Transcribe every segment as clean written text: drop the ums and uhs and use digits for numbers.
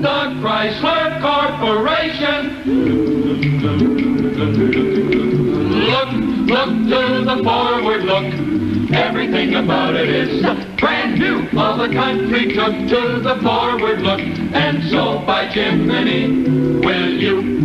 The Chrysler Corporation. Look to the forward look. Everything about it is brand new. All the country took to the forward look. And so by Jiminy, will you?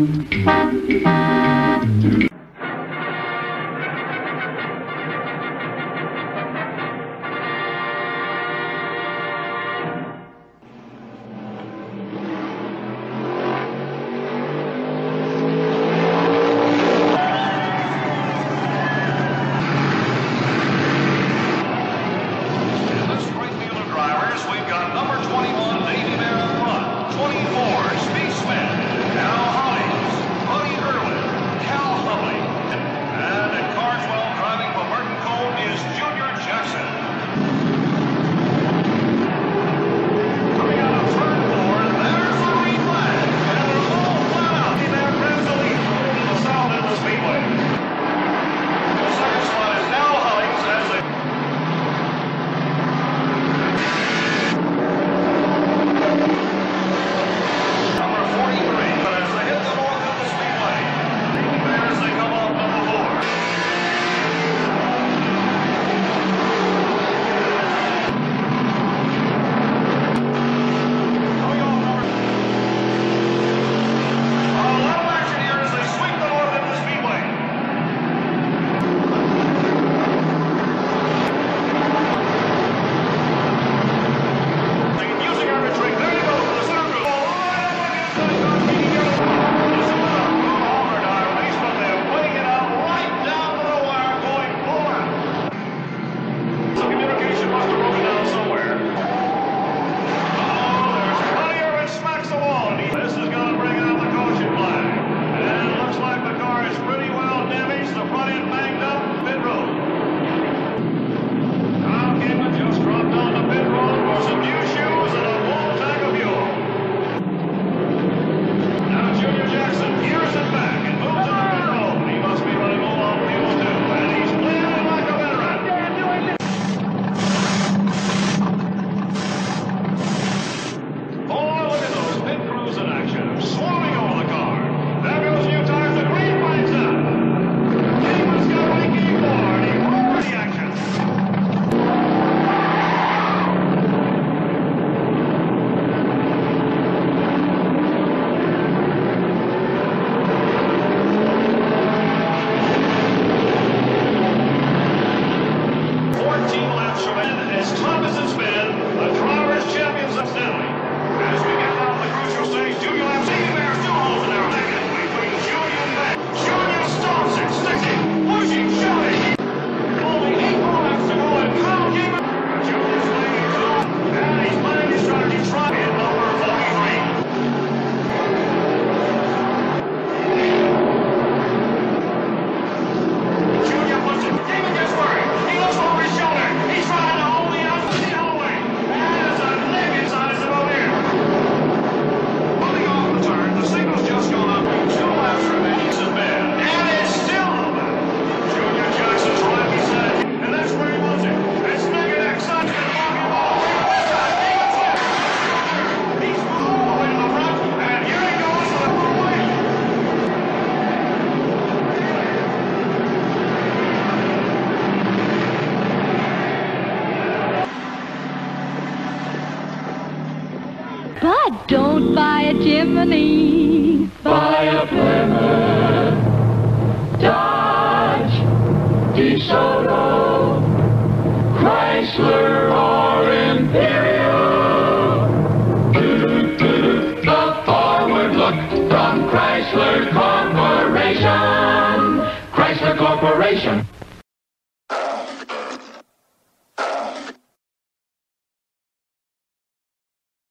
But don't buy a Jiminy. Buy a Plymouth, Dodge, DeSoto, Chrysler or Imperial. The forward look from Chrysler Corporation. Chrysler Corporation.